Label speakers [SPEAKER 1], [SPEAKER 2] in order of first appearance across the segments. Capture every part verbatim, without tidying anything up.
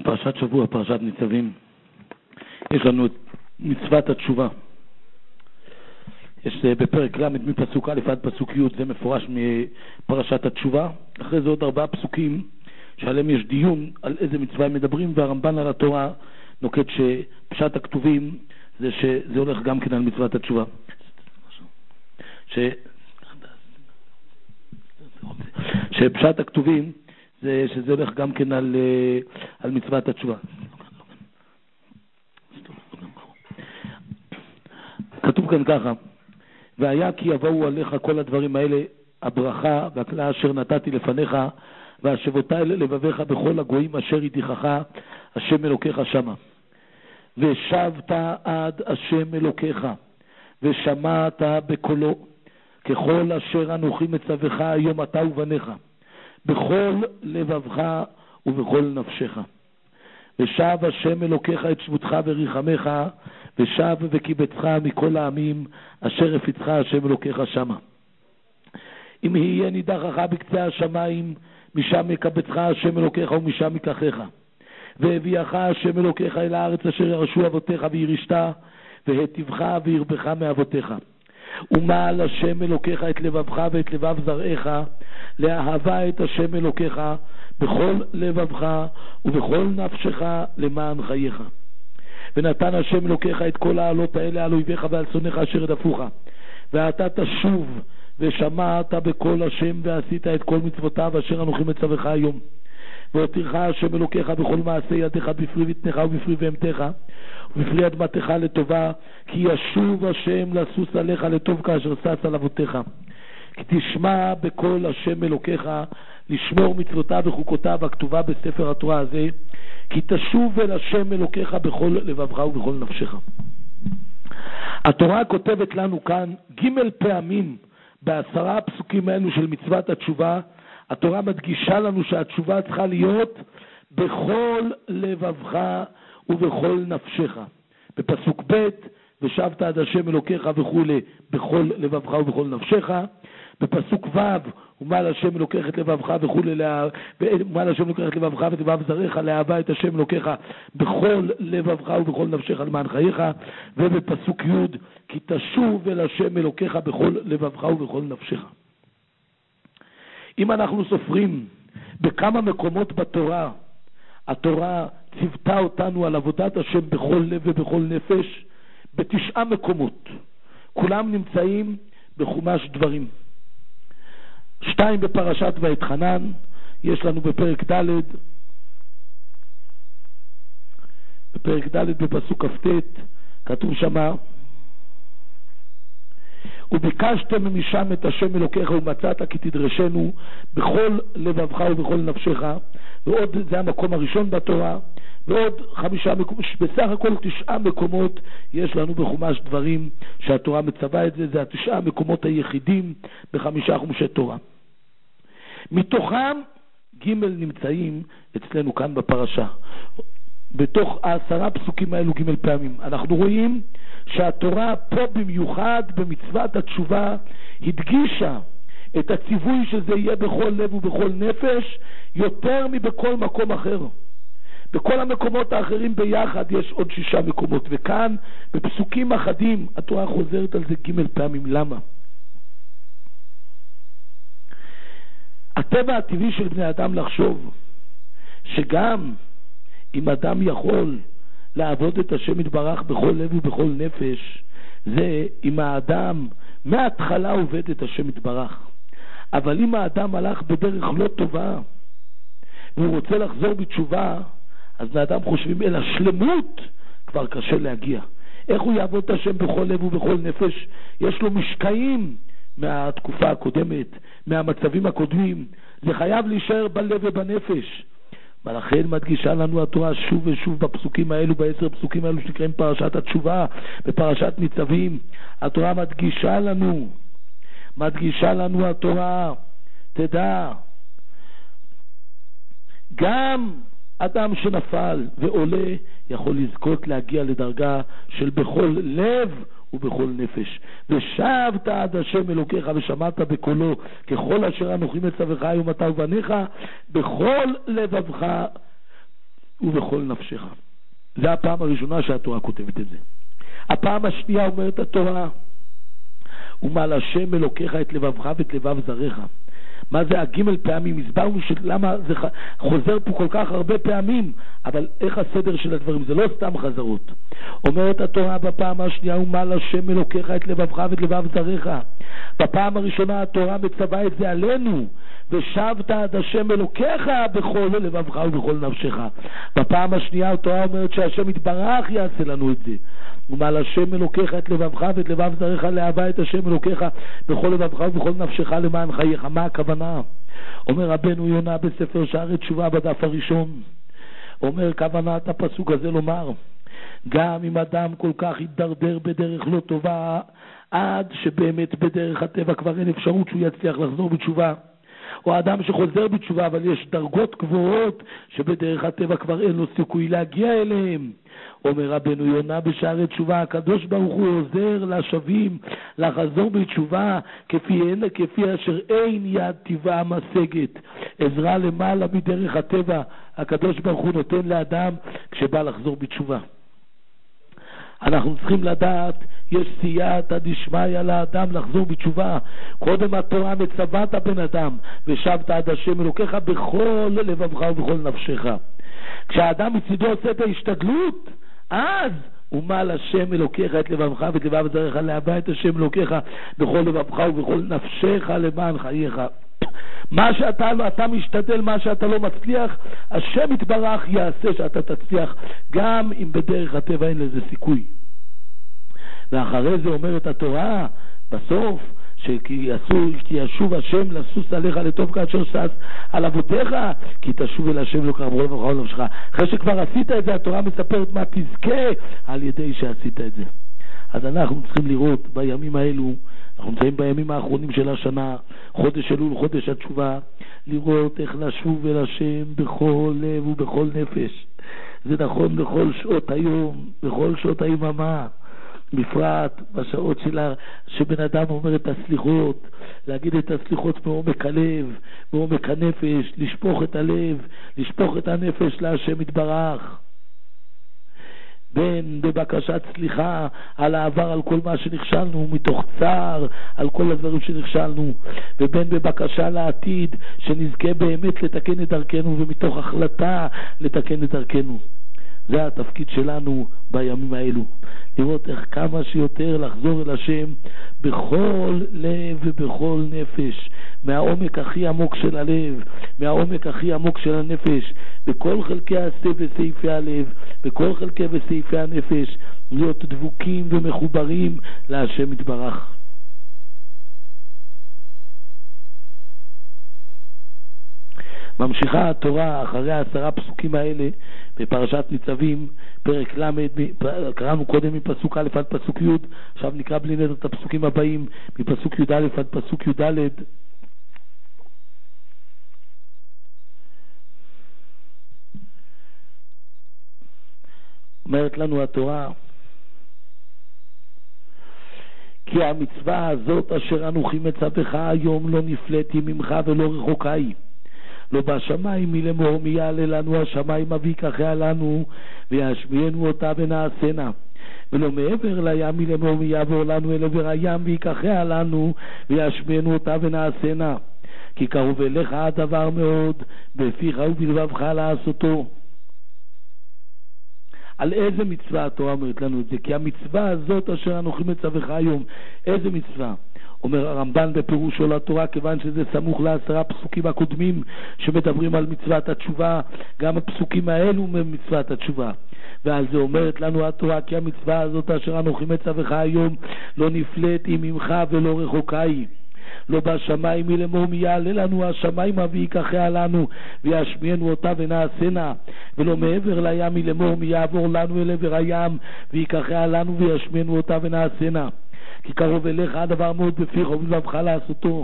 [SPEAKER 1] בפרשת שבוע, פרשת ניצבים, יש לנו את מצוות התשובה. יש בפרק ל' מפסוק א' עד פסוק י', זה מפורש מפרשת התשובה. אחרי זה עוד ארבעה פסוקים שעליהם יש דיון על איזה מצווה הם מדברים, והרמב"ן על התורה נוקט שפשט הכתובים זה שזה הולך גם כן על מצוות התשובה. ש... שפשט הכתובים זה שזה הולך גם כן על, על מצוות התשובה. כתוב כאן ככה: והיה כי יבואו עליך כל הדברים האלה, הברכה והכלה אשר נתתי לפניך, והשבותי לבביך בכל הגויים אשר ידיחך השם אלוקיך שמה. ושבת עד השם אלוקיך ושמעת בקולו, ככל אשר אנוכי מצווך היום אתה ובניך, בכל לבבך ובכל נפשך. ושב השם אלוקיך את שבותך וריחמך, ושב וקיבצך מכל העמים אשר הפיצך השם אלוקיך שמה. אם יהיה נידחך בקצה השמיים, משם יקבצך השם אלוקיך ומשם ייקחך. והביאך השם אלוקיך אל הארץ אשר ירשו אבותיך וירישתה, והיטיבך וירבך מאבותיך. ומעל השם אלוקיך את לבבך ואת לבב זרעך, לאהבה את השם אלוקיך בכל לבבך ובכל נפשך למען חייך. ונתן השם אלוקיך את כל העלות האלה על אויביך ועל שונאיך אשר רדפוך. ואתה תשוב ושמעת בקול השם ועשית את כל מצוותיו אשר אנוכי מצווך היום. והותירך השם אלוקיך בכל מעשה ידיך, בפרי בטנך ובפרי בהמתך ובפרי אדמתך לטובה, כי ישוב השם לסוס עליך לטוב כאשר שש על אבותיך. כי תשמע בקול השם אלוקיך לשמור מצוותיו וחוקותיו הכתובה בספר התורה הזה, כי תשוב אל השם אלוקיך בכל לבבך ובכל נפשך. התורה כותבת לנו כאן ג' פעמים בעשרה הפסוקים האלו של מצוות התשובה. התורה מדגישה לנו שהתשובה צריכה להיות בכל לבבך ובכל נפשך. בפסוק ב' ושבת עד השם אלוקיך וכו' בכל לבבך ובכל נפשך. בפסוק ו' ומעל השם אלוקיך את לבבך וכו' ומעל השם אלוקיך את לבבך ואת לבב זרעך, לאהבה את השם אלוקיך בכל לבבך ובכל נפשך למען חייך. ובפסוק י' כי תשוב אל השם אלוקיך בכל לבבך ובכל נפשך. אם אנחנו סופרים בכמה מקומות בתורה התורה ציוותה אותנו על עבודת השם בכל לב ובכל נפש, בתשעה מקומות. כולם נמצאים בחומש דברים. שתיים בפרשת ואתחנן, יש לנו בפרק ד', בפרק ד' בפסוק כ"ט, כתוב שמה: וביקשתם משם את השם אלוקיך ומצאת כי תדרשנו בכל לבבך ובכל נפשך. ועוד, זה המקום הראשון בתורה, ועוד חמישה מקומות, בסך הכל תשעה מקומות יש לנו בחומש דברים שהתורה מצווה את זה. זה התשעה המקומות היחידים בחמישה חומשי תורה. מתוכם ג' נמצאים אצלנו כאן בפרשה. בתוך העשרה פסוקים האלו ג' פעמים אנחנו רואים שהתורה פה במיוחד במצוות התשובה הדגישה את הציווי שזה יהיה בכל לב ובכל נפש יותר מבכל מקום אחר. בכל המקומות האחרים ביחד יש עוד שישה מקומות, וכאן בפסוקים אחדים התורה חוזרת על זה ג' פעמים. למה? הטבע הטבעי של בני אדם לחשוב שגם אם אדם יכול לעבוד את השם יתברך בכל לב ובכל נפש, זה אם האדם מההתחלה עובד את השם יתברך. אבל אם האדם הלך בדרך לא טובה והוא רוצה לחזור בתשובה, אז האדם חושבים אל השלמות כבר קשה להגיע. איך הוא יעבוד את השם בכל לב ובכל נפש? יש לו משקעים מהתקופה הקודמת, מהמצבים הקודמים. זה חייב להישאר בלב ובנפש. ולכן מדגישה לנו התורה שוב ושוב בפסוקים האלו, בעשר פסוקים האלו שנקראים פרשת התשובה, בפרשת ניצבים. התורה מדגישה לנו, מדגישה לנו התורה, תדע, גם אדם שנפל ועולה יכול לזכות להגיע לדרגה של בכל לב ובכל נפש. ושבת עד השם אלוקיך ושמעת בקולו, ככל אשר אנוכי מצווך היום אתה ובניך, בכל לבבך ובכל נפשך. זה הפעם הראשונה שהתורה כותבת את זה. הפעם השנייה אומרת התורה, ומעל השם אלוקיך את לבבך ואת לבב זרעך. מה זה הגימל פעמים? הסברנו למה זה חוזר פה כל כך הרבה פעמים, אבל איך הסדר של הדברים? זה לא סתם חזרות. אומרת התורה בפעם השנייה, ומעל השם אלוקיך את לבבך ואת לבב זרעך. בפעם הראשונה התורה מצווה את זה עלינו, ושבת עד השם אלוקיך בכל לבבך ובכל נפשך. בפעם השנייה התורה אומרת שהשם יתברך יעשה לנו את זה. ומעל השם אלוקיך את לבבך ואת לבב זרעך, לאהבה את השם אלוקיך בכל לבבך ובכל נפשך למען חייך. מה הכוונה? אומר רבנו יונה בספר שערי תשובה בדף הראשון, אומר כוונת הפסוק הזה לומר, גם אם אדם כל כך יתדרדר בדרך לא טובה, עד שבאמת בדרך הטבע כבר אין אפשרות שהוא יצליח לחזור בתשובה, או אדם שחוזר בתשובה אבל יש דרגות גבוהות שבדרך הטבע כבר אין לו סיכוי להגיע אליהם, אומר רבנו יונה בשערי תשובה, הקדוש ברוך הוא עוזר לשבים לחזור בתשובה כפי, כפי אשר אין יד טבעה משגת. עזרה למעלה מדרך הטבע הקדוש ברוך הוא נותן לאדם כשבא לחזור בתשובה. אנחנו צריכים לדעת, יש סייעתא דשמיא לאדם לחזור בתשובה. קודם התורה מצווה את הבן אדם, ושבת עד השם אלוקיך בכל לבבך ובכל נפשך. כשהאדם מצידו עושה את ההשתדלות, אז ומעל השם אלוקיך את לבבך ואת לבב זרעך, לאהבה את השם אלוקיך בכל לבבך ובכל נפשך למען חייך. מה שאתה לא, אתה משתדל, מה שאתה לא מצליח, השם יתברך יעשה שאתה תצליח, גם אם בדרך הטבע אין לזה סיכוי. ואחרי זה אומרת התורה בסוף, כי ישוב השם לסוס עליך לטוב כאשר שש על אבותיך, כי תשוב אל השם לא קרב רוב וכל נפשך. אחרי שכבר עשית את זה, התורה מספרת מה תזכה על ידי שעשית את זה. אז אנחנו צריכים לראות בימים האלו, אנחנו נמצאים בימים האחרונים של השנה, חודש אלול, חודש התשובה, לראות איך לשוב אל השם בכל לב ובכל נפש. זה נכון בכל שעות היום, בכל שעות היממה, בפרט בשעות שלה, שבן אדם אומר את הסליחות, להגיד את הסליחות מעומק הלב, מעומק הנפש, לשפוך את הלב, לשפוך את הנפש להשם יתברך. בין בבקשת סליחה על העבר, על כל מה שנכשלנו, מתוך צער על כל הדברים שנכשלנו, ובין בבקשה לעתיד שנזכה באמת לתקן את דרכנו, ומתוך החלטה לתקן את דרכנו. זה התפקיד שלנו בימים האלו, לראות איך כמה שיותר לחזור אל השם בכל לב ובכל נפש, מהעומק הכי עמוק של הלב, מהעומק הכי עמוק של הנפש, בכל חלקי העשה וסעיפי הלב, בכל חלקי וסעיפי הנפש, להיות דבוקים ומחוברים להשם יתברך. ממשיכה התורה אחרי העשרה פסוקים האלה בפרשת ניצבים, פרק למד, קראנו קודם מפסוק א' עד פסוק י', עכשיו נקרא בלי נדר את הפסוקים הבאים, מפסוק י' א' עד פסוק י' ד'. אומרת לנו התורה, כי המצווה הזאת אשר אנוכי מצווך היום לא נפלאתי ממך ולא רחוקה היא. לא בשמיים מלמור מי יעלה לנו השמיים ויקחה לנו וישמיענו אותה ונעשנה, ולא מעבר לים מלמור מי יעבור לנו אל עבר הים ויקחה לנו וישמיענו אותה ונעשנה, כי קרוב אליך הדבר מאוד בפיך ובלבבך לעשותו. על איזה מצווה התורה אומרת לנו את זה? כי המצווה הזאת אשר אנוכי מצווך היום, איזה מצווה? אומר הרמב"ן בפירושו לתורה, כיוון שזה סמוך לעשרה פסוקים הקודמים שמדברים על מצוות התשובה, גם הפסוקים האלו ממצוות התשובה. ועל זה אומרת לנו התורה, כי המצווה הזאת אשר אנוכי מצווך היום לא נפלאתי ממך ולא רחוקה היא. לא בשמיים מלמור מי יעלה לנו השמיים ויקחה לנו וישמיענו אותה ונעשנה, ולא מעבר לים מלמור מי יעבור לנו אל עבר הים ויקחה לנו וישמיענו אותה ונעשנה, כי קרוב אליך הדבר מאוד בפיך ובלבבך לעשותו.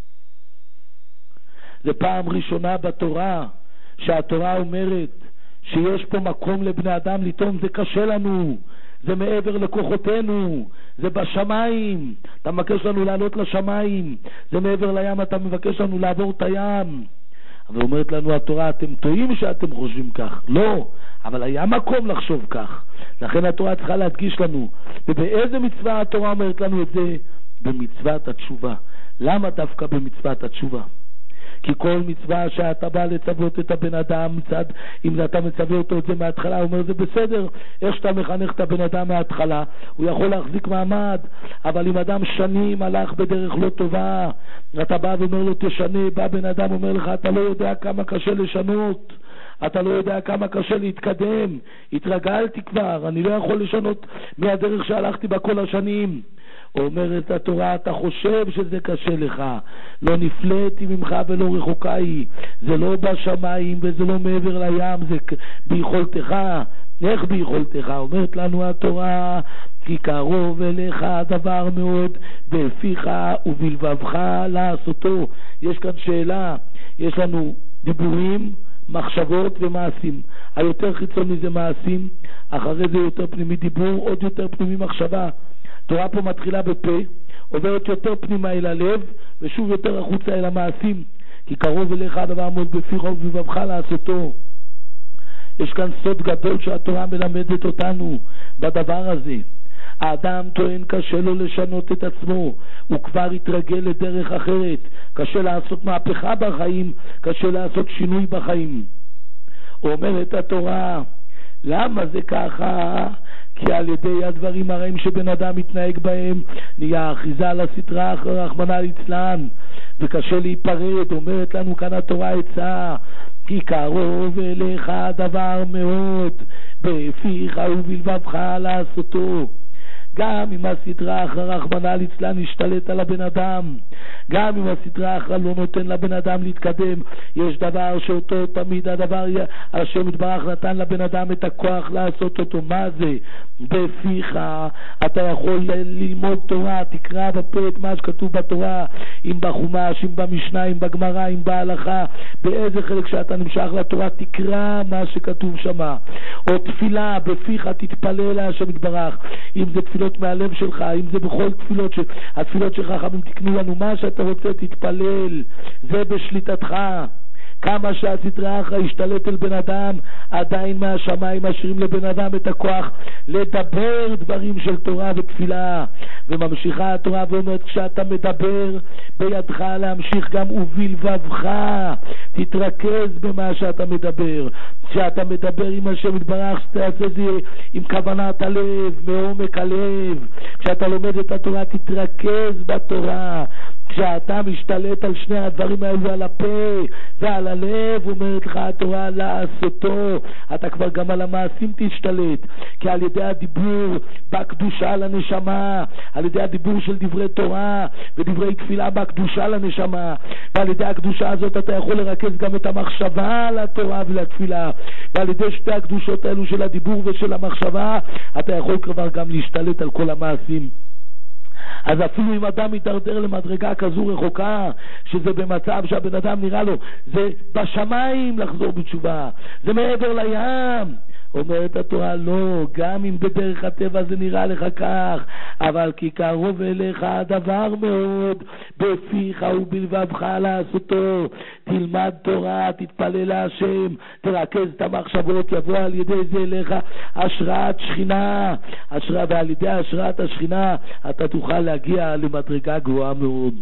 [SPEAKER 1] זה פעם ראשונה בתורה שהתורה אומרת שיש פה מקום לבני אדם לטעום. זה קשה לנו, זה מעבר לכוחותינו, זה בשמיים, אתה מבקש לנו לעלות לשמיים, זה מעבר לים, אתה מבקש לנו לעבור את הים. אבל אומרת לנו התורה, אתם טועים שאתם חושבים כך. לא, אבל היה מקום לחשוב כך. לכן התורה צריכה להדגיש לנו. ובאיזה מצווה התורה אומרת לנו את זה? במצוות התשובה. למה דווקא במצוות התשובה? כי כל מצווה שאתה בא לצוות את הבן אדם מצד, אם אתה מצווה אותו את זה מההתחלה, הוא אומר זה בסדר, איך שאתה מחנך את הבן אדם מההתחלה, הוא יכול להחזיק מעמד. אבל אם אדם שנים הלך בדרך לא טובה, אתה בא ואומר לו תשנה, בא בן אדם אומר לך אתה לא יודע כמה קשה לשנות, אתה לא יודע כמה קשה להתקדם, התרגלתי כבר, אני לא יכול לשנות מהדרך שהלכתי בה כל השנים. אומרת התורה, אתה חושב שזה קשה לך, לא נפלאתי ממך ולא רחוקה היא, זה לא בשמיים וזה לא מעבר לים, זה ביכולתך. איך ביכולתך? אומרת לנו התורה, כי קרוב אליך הדבר מאוד בפיך ובלבבך לעשותו. יש כאן שאלה, יש לנו דיבורים, מחשבות ומעשים. היותר חיצוני זה מעשים, אחרי זה יותר פנימי דיבור, עוד יותר פנימי מחשבה. התורה פה מתחילה בפה, עוברת יותר פנימה אל הלב, ושוב יותר החוצה אל המעשים. כי קרוב אליך הדבר מאוד בפיך ובלבבך לעשותו. יש כאן סוד גדול שהתורה מלמדת אותנו בדבר הזה. האדם טוען קשה לו לשנות את עצמו, הוא כבר התרגל לדרך אחרת, קשה לעשות מהפכה בחיים, קשה לעשות שינוי בחיים. אומרת התורה, למה זה ככה? כי על ידי הדברים הרעים שבן אדם מתנהג בהם נהיה אחיזה על הסטרה אחר רחמנא ליצלן, וקשה להיפרד. אומרת לנו כאן התורה עצה, כי קרוב אליך הדבר מאוד בפיך ובלבבך לעשותו. גם אם הסטרה אחר רחמנא ליצלן השתלט על הבן אדם, גם אם הסטרה אחר לא נותן לבן אדם להתקדם, יש דבר שאותו תמיד הדבר השם יתברך נתן לבן אדם את הכוח לעשות אותו. מה זה? בפיך. אתה יכול ללמוד תורה, תקרא בפה את מה שכתוב בתורה, אם בחומש, אם במשנה, אם בגמרא, אם בהלכה, באיזה חלק שאתה נמשך לתורה תקרא מה שכתוב שמה. או תפילה, בפיך תתפלל להשם יתברך, אם זה תפילות מהלב שלך, אם זה בכל תפילות, התפילות שלך חכמים תקנו לנו, מה שאתה רוצה תתפלל, זה בשליטתך. כמה שהסטרה אחרא השתלט אל בן אדם, עדיין מהשמיים משאירים לבן אדם את הכוח לדבר דברים של תורה ותפילה. וממשיכה התורה ואומרת, כשאתה מדבר בידך להמשיך גם ובלבבך, תתרכז במה שאתה מדבר. כשאתה מדבר עם השם יתברך, שתעשה זה עם כוונת הלב, מעומק הלב. כשאתה לומד את התורה תתרכז בתורה. כשאתה משתלט על שני הדברים האלו, על הפה ועל הלב, אומרת לך התורה לעשותו, אתה כבר גם על המעשים תשתלט. כי על ידי הדיבור בקדושה לנשמה, על ידי הדיבור של דברי תורה ודברי תפילה בקדושה לנשמה, ועל ידי הקדושה הזאת אתה יכול לרכז גם את המחשבה על התורה ולתפילה, ועל ידי שתי הקדושות האלו של הדיבור ושל המחשבה אתה יכול כבר גם להשתלט על כל המעשים. אז אפילו אם אדם מתדרדר למדרגה כזו רחוקה, שזה במצב שהבן אדם נראה לו זה בשמיים לחזור בתשובה, זה מעבר לים, אומרת התורה לא, גם אם בדרך הטבע זה נראה לך כך, אבל כי קרוב אליך הדבר מאוד בפיך ובלבבך לעשותו. תלמד תורה, תתפלל להשם, תרכז את המחשבות, יבוא על ידי זה אליך השראת שכינה, השראה, ועל ידי השראת השכינה אתה תוכל להגיע למדרגה גבוהה מאוד.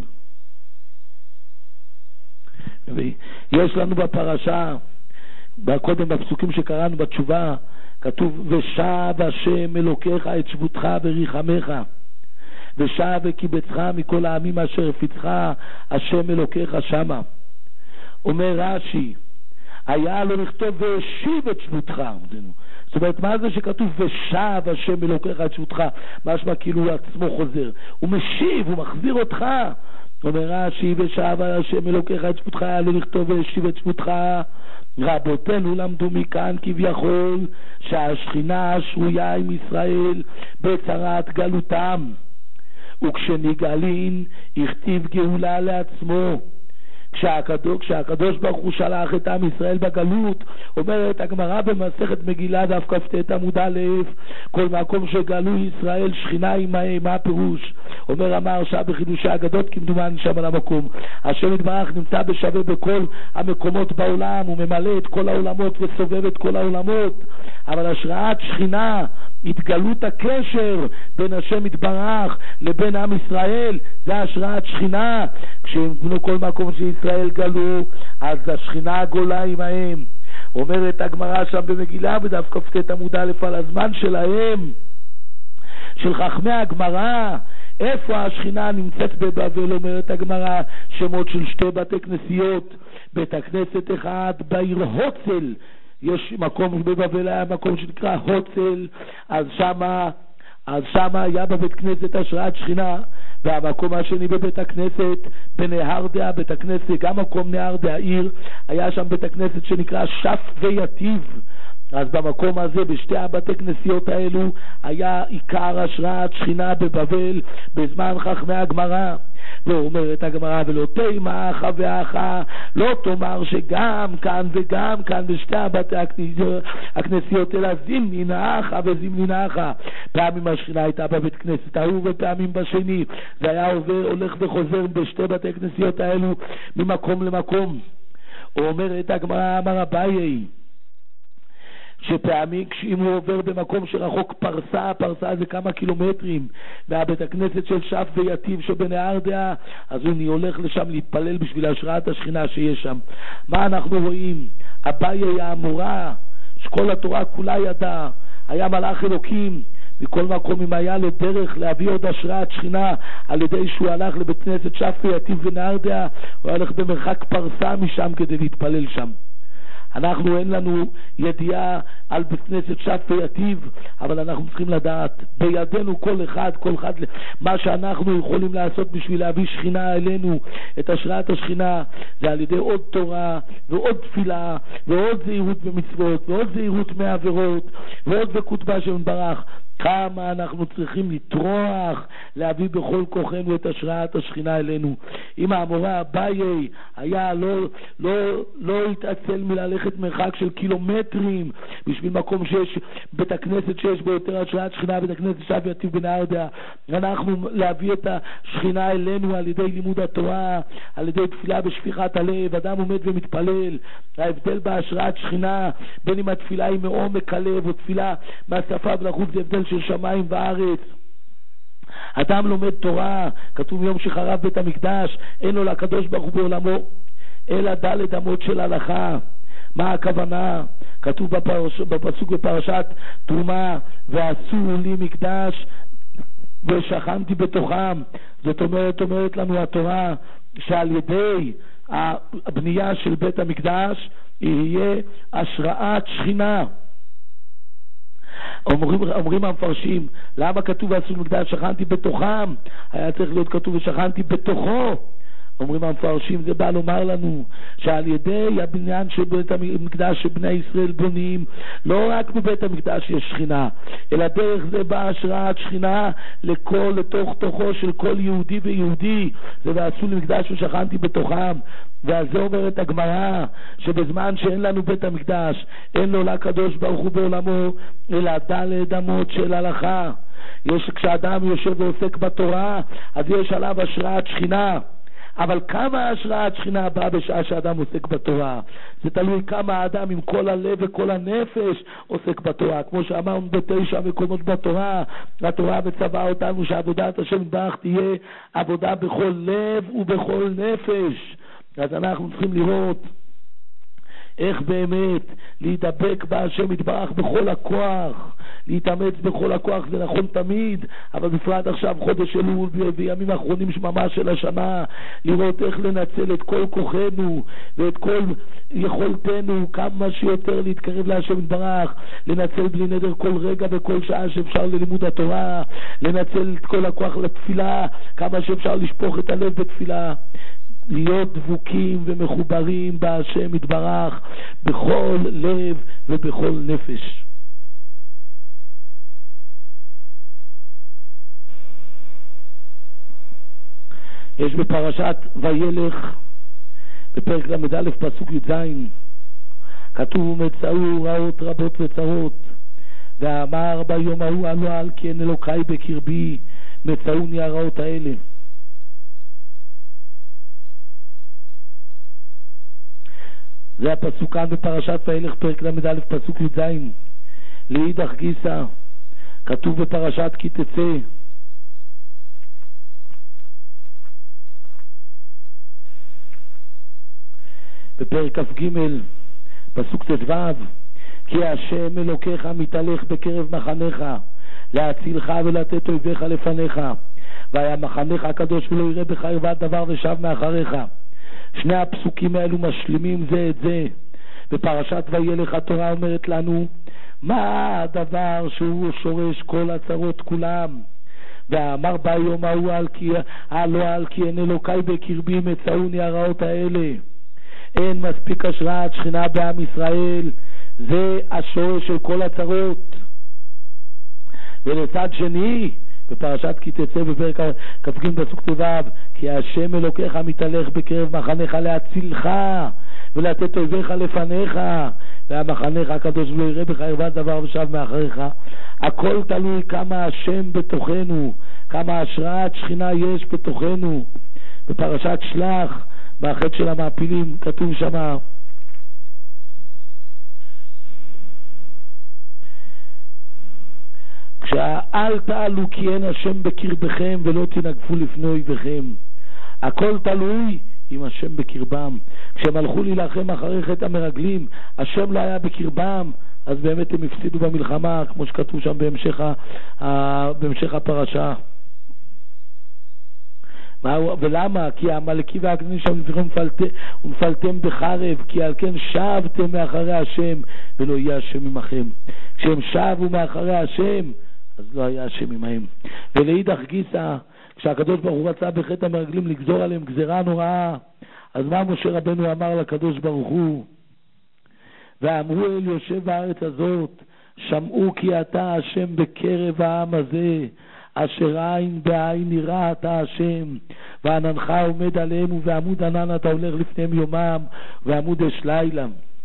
[SPEAKER 1] יש לנו בפרשה, קודם בפסוקים שקראנו בתשובה, כתוב ושב השם אלוקיך את שבותך וריחמך, ושב וקיבצך מכל העמים אשר הפיצך השם אלוקיך שמה. אומר רש"י, היה לו לכתוב והשיב את שבותך. זאת אומרת, מה זה שכתוב ושב השם אלוקיך את שבותך? משמע כאילו הוא עצמו חוזר, הוא משיב, הוא מחזיר אותך. אומר רש"י, ושב השם אלוקיך את שבותך, היה לו לכתוב והשיב את שבותך. רבותינו למדו מכאן כביכול שהשכינה השרויה עם ישראל בצרת גלותם, וכשנגאלין הכתיב גאולה לעצמו. כשהקדוש, כשהקדוש ברוך הוא שלח את עם ישראל בגלות, אומרת הגמרא במסכת מגילה דף כ"ט עמוד א', כל מקום שגלו ישראל שכינה עמהם. מה הפירוש? אומר המהרש"א בחידושי האגדות כמדומני שם על המקום, השם יתברך נמצא בשווה בכל המקומות בעולם, הוא ממלא את כל העולמות וסובב את כל העולמות, אבל השראת שכינה, התגלות הקשר בין השם יתברך לבין עם ישראל, זה השראת שכינה. כשכל מקום שישראל גלו, אז השכינה גולה עמהם. אומרת הגמרא שם במגילה בדף כ"ט עמוד א' על הזמן שלהם, של חכמי הגמרא, איפה השכינה נמצאת בבבל. אומרת הגמרא שמות של שתי בתי כנסיות, בית הכנסת אחד בעיר הוצל, יש מקום בבבל, היה מקום שנקרא הוצל, אז שמה אז שמה היה בבית כנסת השראת שכינה. והמקום השני בבית הכנסת בנהרדעה, בית הכנסת גם מקום נהרדעה העיר, היה שם בית הכנסת שנקרא שף ויטיב. אז במקום הזה, בשתי הבתי כנסיות האלו, היה עיקר השראת שכינה בבבל בזמן חכמי הגמרא. ואומרת הגמרא, ולא תימא אחא ואחא, לא תאמר שגם כאן וגם כאן בשתי הבתי הכנסיות, אלא זימנין אחא וזימנין אחא. פעמים השכינה הייתה בבית כנסת ההוא ופעמים בשני, זה היה עובר, הולך וחוזר בשתי בתי כנסיות האלו ממקום למקום. אומרת הגמרא, אמר אביי, שפעמים כשאם הוא עובר במקום שרחוק פרסה, פרסה זה כמה קילומטרים מהבית הכנסת של שף ויטיב שבנהרדעה, אז הוא הולך לשם להתפלל בשביל השראת השכינה שיש שם. מה אנחנו רואים? אביי האמורה, שכל התורה כולה ידע, היה מלאך אלוקים, מכל מקום אם היה לו דרך להביא עוד השראת שכינה על ידי שהוא הלך לבית כנסת שף ויטיב ונהרדעה, הוא הלך במרחק פרסה משם כדי להתפלל שם. אנחנו אין לנו ידיעה על בית כנסת שף ויטיב, אבל אנחנו צריכים לדעת בידינו כל אחד, כל אחד מה שאנחנו יכולים לעשות בשביל להביא שכינה אלינו, את השראת השכינה, זה על ידי עוד תורה ועוד תפילה ועוד זהירות במצוות ועוד זהירות מעבירות ועוד בכותבה של ברך. כמה אנחנו צריכים לטרוח להביא בכל כוחנו את השראת השכינה אלינו. אם האמורה אביי היה לא, לא, לא התעצל מללכת מרחק של קילומטרים בשביל מקום שיש בית הכנסת שיש בו יותר השראת שכינה, בית הכנסת שף ויטיב בנהרדעה, אנחנו להביא את השכינה אלינו על ידי לימוד התורה, על ידי תפילה בשפיכת הלב. אדם עומד ומתפלל, ההבדל בהשראת שכינה בין אם התפילה היא מעומק הלב או תפילה מהשפה ולחוץ, זה הבדל של שמיים וארץ. אדם לומד תורה, כתוב יום שחרב בית המקדש, אין לו לקדוש ברוך הוא בעולמו אלא ד' אמות של הלכה. מה הכוונה? כתוב בפרש, בפסוק בפרשת תרומה, ועשו לי מקדש ושכנתי בתוכם. זאת אומרת, אומרת לנו התורה שעל ידי הבנייה של בית המקדש יהיה השראת שכינה. אומרים, אומרים המפרשים, למה כתוב ועשו לי מקדש שכנתי בתוכם? היה צריך להיות כתוב ושכנתי בתוכו. אומרים המפרשים, זה בא לומר לנו שעל ידי הבניין של בית המקדש שבני ישראל בונים, לא רק בבית המקדש יש שכינה, אלא דרך זה באה השראת שכינה לכל, לתוך תוכו של כל יהודי ויהודי. זה ועשו לי מקדש ושכנתי בתוכם. ועל זה אומרת הגמרא, שבזמן שאין לנו בית המקדש, אין לו לקדוש ברוך הוא בעולמו אלא ד' אמות של הלכה. יש, כשאדם יושב ועוסק בתורה, אז יש עליו השראת שכינה. אבל כמה השראת שכינה באה בשעה שאדם עוסק בתורה? זה תלוי כמה האדם עם כל הלב וכל הנפש עוסק בתורה. כמו שאמרנו בתשע מקומות בתורה, התורה מצווה אותנו שעבודת השם יתברך תהיה עבודה בכל לב ובכל נפש. אז אנחנו צריכים לראות איך באמת להידבק בהשם יתברך בכל הכוח, להתאמץ בכל הכוח. זה נכון תמיד, אבל בפרט עכשיו חודש אלול בימים האחרונים ממש של השנה, לראות איך לנצל את כל כוחנו ואת כל יכולתנו כמה שיותר להתקרב להשם יתברך, לנצל בלי נדר כל רגע וכל שעה שאפשר ללימוד התורה, לנצל את כל הכוח לתפילה, כמה שאפשר לשפוך את הלב בתפילה, להיות דבוקים ומחוברים בהשם יתברך בכל לב ובכל נפש. יש בפרשת וילך, בפרק למד פסוק י"ז, כתוב מצאו רעות רבות וצרות, ואמר ביום ההוא הלא על כי אין אלוקי בקרבי, מצאוני הרעות האלה. זה הפסוק כאן בפרשת וילך פרק למד פסוק י"ז. לאידך גיסא כתוב בפרשת כי תצא, בפרק כ"ג פסוק ט"ו, כי השם אלוקיך מתהלך בקרב מחניך להצילך ולתת אויביך לפניך, והיה מחניך הקדוש ולא יראה בך ערווה דבר ושב מאחריך. שני הפסוקים האלו משלימים זה את זה. בפרשת וילך התורה אומרת לנו מה הדבר שהוא שורש כל הצרות כולם, ואמר ביום ההוא על כי הלא על כי אין אלוקי בקרבי, מצאוני הרעות האלה. אין מספיק השראת שכינה בעם ישראל, זה השורש של כל הצרות. ולצד שני בפרשת כי תצא בפרק כ"ג פסוק ט"ו, כי השם אלוקיך מתהלך בקרב מחניך להצילך ולתת אויביך לפניך, והמחניך הקדוש לא יראה בך ערווה דבר ושב מאחריך. הכל תלוי כמה השם בתוכנו, כמה השראת שכינה יש בתוכנו. בפרשת שלח בחטא של המעפילים כתוב שמה כשאל תעלו כי אין השם בקרבכם ולא תנגפו לפני אויביכם. הכל תלוי עם השם בקרבם. כשהם הלכו להילחם אחרי חטא המרגלים, השם לא היה בקרבם, אז באמת הם הפסידו במלחמה, כמו שכתוב שם בהמשך, ה... בהמשך הפרשה. ולמה? כי המלאקי והעגלני שם נפחם ונפלתם בחרב, כי על כן שבתם מאחרי השם ולא יהיה השם עמכם. כשהם שבו מאחרי השם אז לא היה השם עמהם. ולאידך גיסא, כשהקדוש ברוך הוא רצה בחטא המרגלים לגזור עליהם גזרה נוראה, אז מה משה רבנו אמר לקדוש ברוך הוא? ואמרו אל יושב הארץ הזאת, שמעו כי אתה השם בקרב העם הזה, אשר עין בעין נראה אתה השם, ועננך עומד עליהם, ובעמוד ענן אתה הולך לפניהם יומם, ועמוד אש לילה.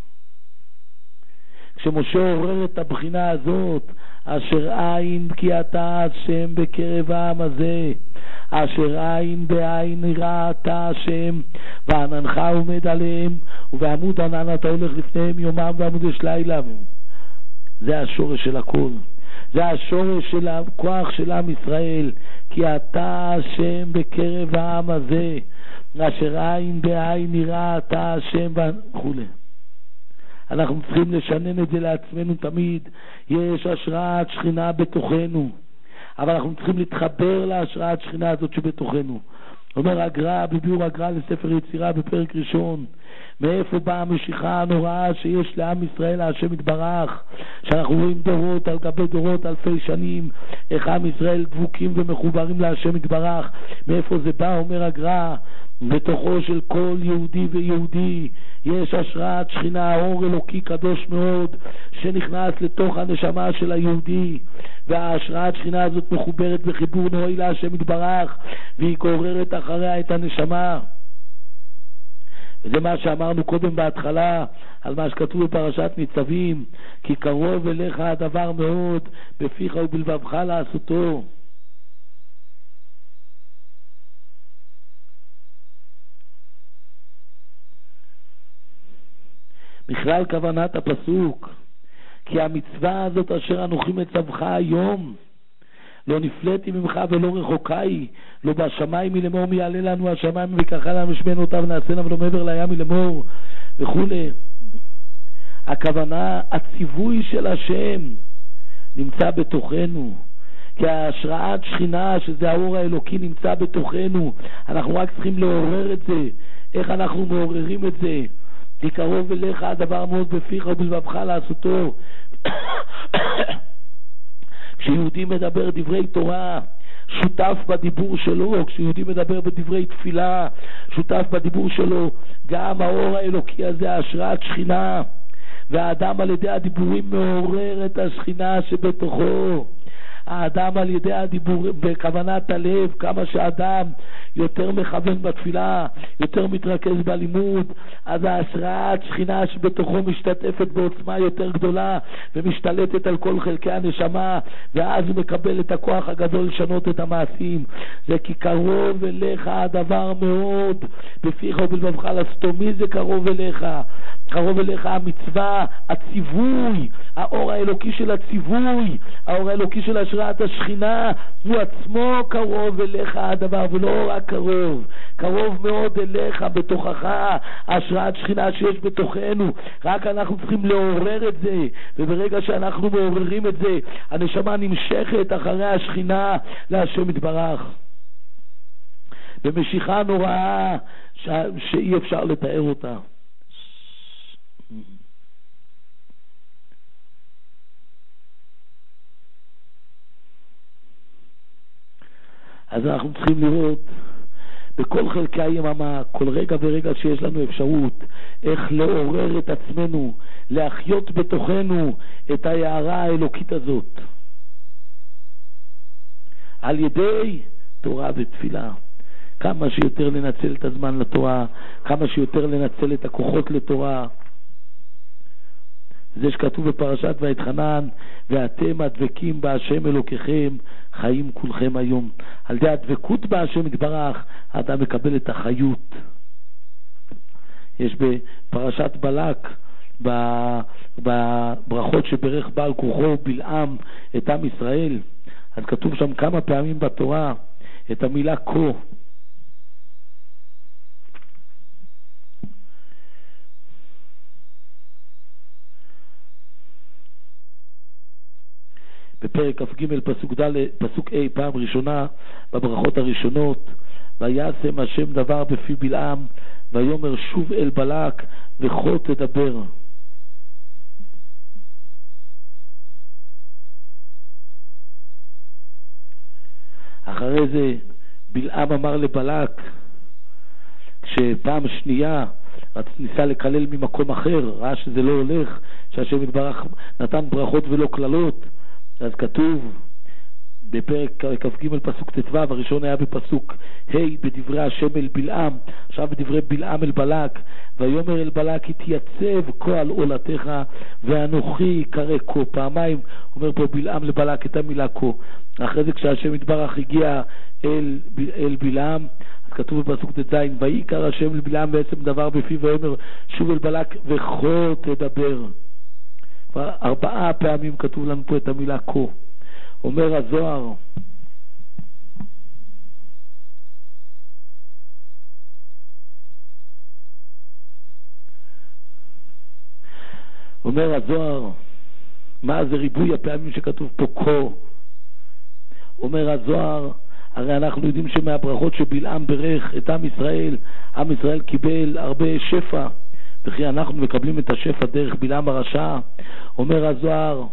[SPEAKER 1] כשמשה עורר את הבחינה הזאת, אשר עין כי אתה השם בקרב העם הזה, אשר עין בעין נראה אתה השם, ועננך עומד עליהם, ובעמוד ענן אתה הולך לפניהם יומם, ועמוד אש לילה. זה השורש של הכל. זה השורש של הכוח של עם ישראל, כי אתה השם בקרב העם הזה, אשר עין בעין נראה אתה השם וכו'. אנחנו צריכים לשנן את זה לעצמנו תמיד. יש השראת שכינה בתוכנו, אבל אנחנו צריכים להתחבר להשראת שכינה הזאת שבתוכנו. אומר הגר"א, בביאור הגר"א לספר יצירה בפרק ראשון, מאיפה באה המשיכה הנוראה שיש לעם ישראל להשם יתברך, שאנחנו רואים דורות על גבי דורות, אלפי שנים, איך עם ישראל דבוקים ומחוברים להשם יתברך. מאיפה זה בא? אומר הגר"א, בתוכו של כל יהודי ויהודי יש השראת שכינה, אור אלוקי קדוש מאוד שנכנס לתוך הנשמה של היהודי, וההשראת שכינה הזאת מחוברת בחיבור נוראי להשם יתברך, והיא גוררת אחריה את הנשמה. וזה מה שאמרנו קודם בהתחלה על מה שכתוב בפרשת ניצבים, כי קרוב אליך הדבר מאוד, בפיך ובלבבך לעשותו. בכלל כוונת הפסוק, כי המצווה הזאת אשר אנוכי מצווך היום, לא נפלאתי ממך ולא רחוקי, לא בשמיים מלמור מי יעלה לנו השמיים וככה לנו שמנו אותה ונעשינה ולא מעבר לים מלמור וכו'. הכוונה, הציווי של השם נמצא בתוכנו, כי ההשראת שכינה שזה האור האלוקי נמצא בתוכנו. אנחנו רק צריכים לעורר את זה. איך אנחנו מעוררים את זה? כי קרוב אליך הדבר מאוד, בפיך ובלבבך לעשותו. כשיהודי מדבר דברי תורה, שותף בדיבור שלו. כשיהודי מדבר בדברי תפילה, שותף בדיבור שלו גם האור האלוקי הזה, השראת שכינה. והאדם על ידי הדיבורים מעורר את השכינה שבתוכו. האדם על ידי הדיבור, בכוונת הלב, כמה שאדם יותר מכוון בתפילה, יותר מתרכז בלימוד, אז ההשראת שכינה שבתוכו משתתפת בעוצמה יותר גדולה ומשתלטת על כל חלקי הנשמה, ואז הוא מקבל את הכוח הגדול לשנות את המעשים. זה כי קרוב אליך הדבר מאוד, בפיך ובלבבך לסתום. מי זה קרוב אליך? קרוב אליך המצווה, הציווי, האור האלוקי של הציווי, האור האלוקי של השראת השכינה, הוא עצמו קרוב אליך הדבר, ולא רק קרוב, קרוב מאוד אליך, בתוכך, השראת שכינה שיש בתוכנו. רק אנחנו צריכים לעורר את זה, וברגע שאנחנו מעוררים את זה, הנשמה נמשכת אחרי השכינה להשם יתברך במשיכה נוראה ש... שאי אפשר לתאר אותה. אז אנחנו צריכים לראות בכל חלקי היממה, כל רגע ורגע שיש לנו אפשרות, איך לעורר את עצמנו, להחיות בתוכנו את ההערה האלוקית הזאת, על ידי תורה ותפילה. כמה שיותר לנצל את הזמן לתורה, כמה שיותר לנצל את הכוחות לתורה. זה שכתוב בפרשת ויתחנן, ואתם הדבקים בהשם אלוקיכם חיים כולכם היום. על ידי הדבקות בהשם יתברך אתה מקבל את החיות. יש בפרשת בלק, בברכות שברך בעל כורחו בלעם את עם ישראל, אז כתוב שם כמה פעמים בתורה את המילה כה. בפרק כ"ג פסוק ד' פסוק A, פעם ראשונה בברכות הראשונות, ויעשם השם דבר בפי בלעם ויאמר שוב אל בלק וכה תדבר. אחרי זה בלעם אמר לבלק, כשפעם שנייה ניסה לקלל ממקום אחר, ראה שזה לא הולך, שהשם יתברך נתן ברכות ולא קללות, אז כתוב בפרק כ"ג פסוק ט"ו, הראשון היה בפסוק ה' בדברי השם אל בלעם, עכשיו בדברי בלעם אל בלק, ויאמר אל בלק התייצב כה על עולתך ואנוכי קרא כה. פעמיים אומר פה בלעם לבלק את המילה כה. אחרי זה כשהשם יתברך הגיע אל, אל בלעם, אז כתוב בפסוק ט"ז ויקרא השם לבלעם בעצם דבר בפי ויאמר שוב אל בלק וכה תדבר. כבר ארבעה פעמים כתוב לנו פה את המילה כה. אומר הזוהר, אומר הזוהר, מה זה ריבוי הפעמים שכתוב פה כה? אומר הזוהר, הרי אנחנו יודעים שמהברכות שבלעם ברך את עם ישראל, עם ישראל קיבל הרבה שפע, וכי אנחנו מקבלים את השפע דרך בלעם הרשע. אומר הזוהר,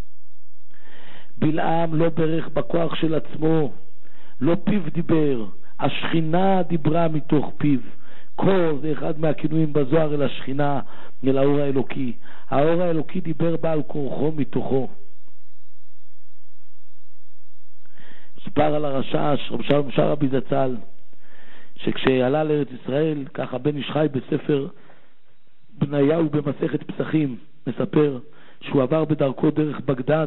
[SPEAKER 1] בלעם לא ברך בכוח של עצמו, לא פיו דיבר, השכינה דיברה מתוך פיו. כה זה אחד מהכינויים בזוהר אל השכינה, אל האור האלוקי. האור האלוקי דיבר בעל כורחו מתוכו. ספר על הרשש רב שלום שרעבי זצ"ל, שכשעלה לארץ ישראל, ככה בן איש חי בספר בניהו במסכת פסחים מספר שהוא עבר בדרכו דרך בגדד,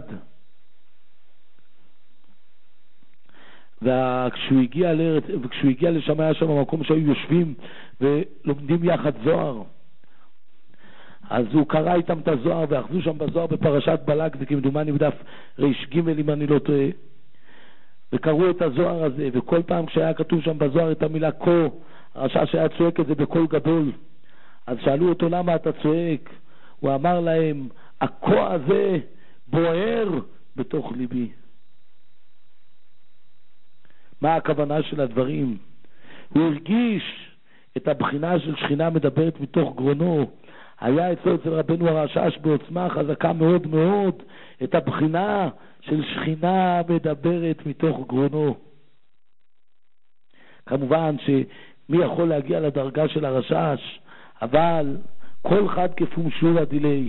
[SPEAKER 1] וכשהוא הגיע לארץ, וכשהוא הגיע לשם היה שם המקום שהיו יושבים ולומדים יחד זוהר, אז הוא קרא איתם את הזוהר, ואחזו שם בזוהר בפרשת בלק, זה כמדומני בדף ריש ג' אם אני לא טועה, וקראו את הזוהר הזה, וכל פעם כשהיה כתוב שם בזוהר את המילה כה, הרשש היה צועק את זה בקול גדול. אז שאלו אותו למה אתה צועק, הוא אמר להם, הכה הזה בוער בתוך ליבי. מה הכוונה של הדברים? הוא הרגיש את הבחינה של שכינה מדברת מתוך גרונו. היה אצלו אצל רבנו הרשש בעוצמה חזקה מאוד מאוד את הבחינה של שכינה מדברת מתוך גרונו. כמובן שמי יכול להגיע לדרגה של הרשש, אבל כל חד כפום שורה דילי,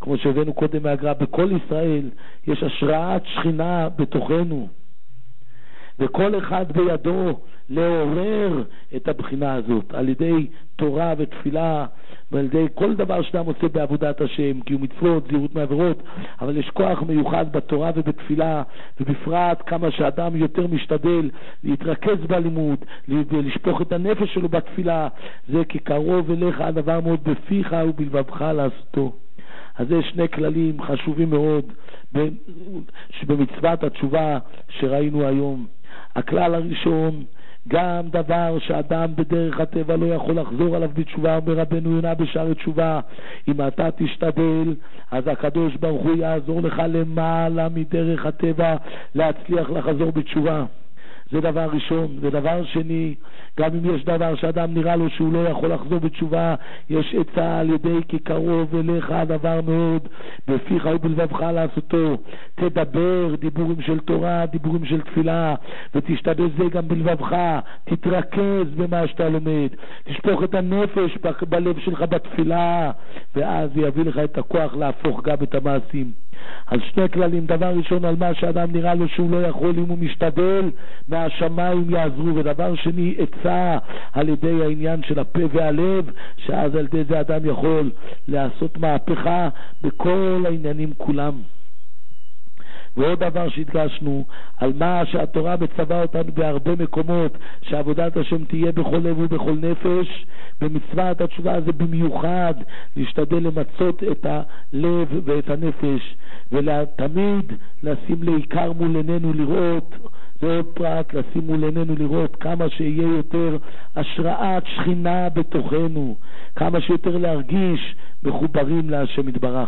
[SPEAKER 1] כמו שהבאנו קודם מהגר"א, בכל ישראל יש השראת שכינה בתוכנו, וכל אחד בידו לעורר את הבחינה הזאת על ידי תורה ותפילה, ועל ידי כל דבר שאדם עושה בעבודת השם, קיום מצוות, זהירות מעבירות. אבל יש כוח מיוחד בתורה ובתפילה, ובפרט כמה שאדם יותר משתדל להתרכז בלימוד ולשפוך את הנפש שלו בתפילה, זה כי קרוב אליך הדבר מאוד בפיך ובלבבך לעשותו. אז יש שני כללים חשובים מאוד במצוות התשובה שראינו היום. הכלל הראשון, גם דבר שאדם בדרך הטבע לא יכול לחזור עליו בתשובה, אומר רבנו יונה בשערי תשובה, אם אתה תשתדל אז הקדוש ברוך הוא יעזור לך למעלה מדרך הטבע להצליח לחזור בתשובה. זה דבר ראשון. ודבר שני, גם אם יש דבר שאדם נראה לו שהוא לא יכול לחזור בתשובה, יש עצה על ידי כי קרוב אליך הדבר מאוד בפיך ובלבבך לעשותו. תדבר דיבורים של תורה, דיבורים של תפילה, ותשתדל זה גם בלבבך, תתרכז במה שאתה לומד, תשפוך את הנפש בלב שלך בתפילה, ואז יביא לך את הכוח להפוך גם את המעשים. על שני כללים, דבר ראשון על מה שאדם נראה לו שהוא לא יכול, אם הוא משתדל מהשמיים יעזרו, ודבר שני עצה על ידי העניין של הפה והלב, שאז על ידי זה אדם יכול לעשות מהפכה בכל העניינים כולם. ועוד דבר שהדגשנו, על מה שהתורה מצווה אותנו בהרבה מקומות, שעבודת השם תהיה בכל לב ובכל נפש. במצוות התשובה זה במיוחד להשתדל למצות את הלב ואת הנפש, ותמיד לשים לעיקר מול עינינו לראות, זה עוד פרט, לשים מול עינינו לראות כמה שיהיה יותר השראת שכינה בתוכנו, כמה שיותר להרגיש מחוברים להשם יתברך.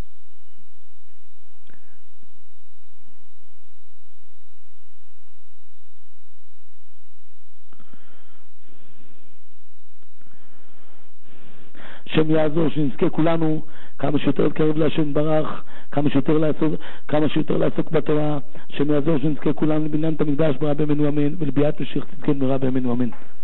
[SPEAKER 1] השם יעזור שנזכה כולנו כמה שיותר להתקרב להשם יתברך, כמה שיותר לעסוק, כמה שיותר לעסוק בתורה. השם יעזור שנזכה כולנו לבניין את המקדש ברא בימינו אמן, ולביאת משיח צדקנו ברא בימינו אמן.